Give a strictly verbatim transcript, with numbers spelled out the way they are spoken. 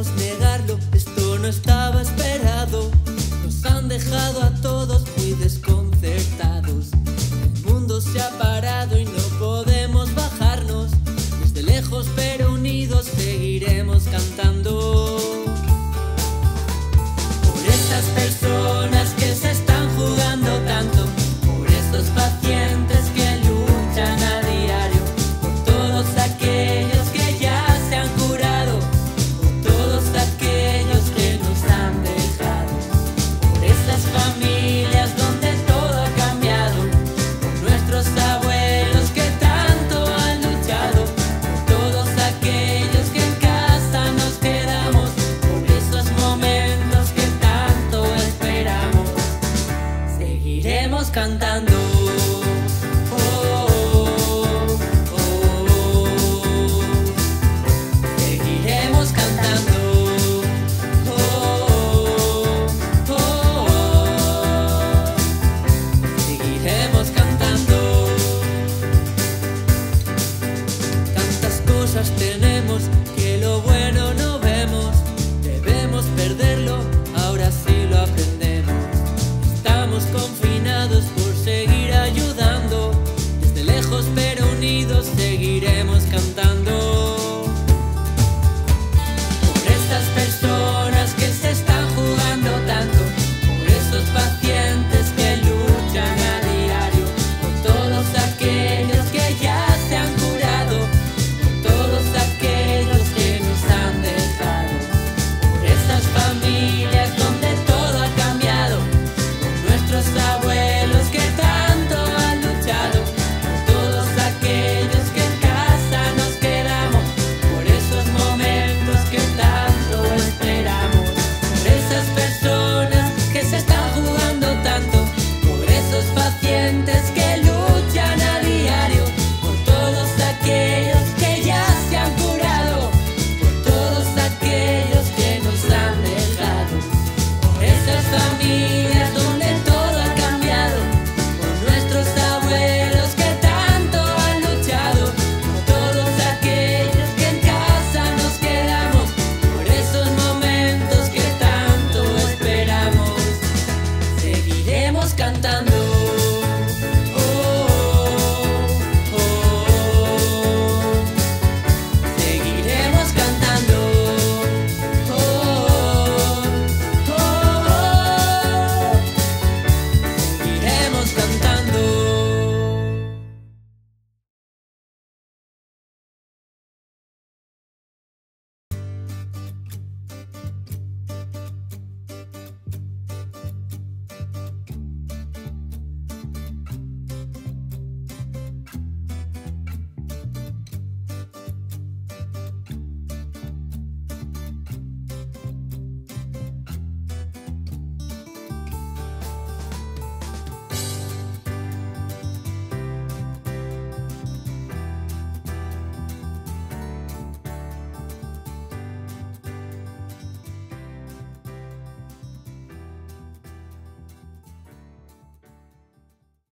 podemos negarlo, esto no estaba esperado. Nos han dejado a todos muy desconcertados. El mundo se ha parado y no podemos bajarnos. Desde lejos pero unidos seguiremos cantando. Por estas personas que se están jugando tanto, por estos pacientes que luchan a diario, por todos aquellos que ya se han curado, por todos aquellos que nos han dejado, por estas familias donde todo ha cambiado, por nuestros abuelos que tanto han luchado, por todos aquellos que en casa nos quedamos, por esos momentos que tanto esperamos, seguiremos cantando. Tenemos que lo bueno no vemos, debemos perderlo, ahora sí lo aprendemos. Estamos confinados por seguir ayudando, desde lejos pero unidos seguiremos cantando. Por estas personas que se están jugando tanto, por esos pacientes que luchan a diario, por todos aquellos que ya se han curado, todos aquellos que nos han dejado, por estas familias donde todo ha cambiado, por nuestros abuelos que tanto han luchado, por todos aquellos que en casa nos quedamos, por esos momentos que tanto esperamos, por esas personas que se están jugando tanto, por esos pacientes que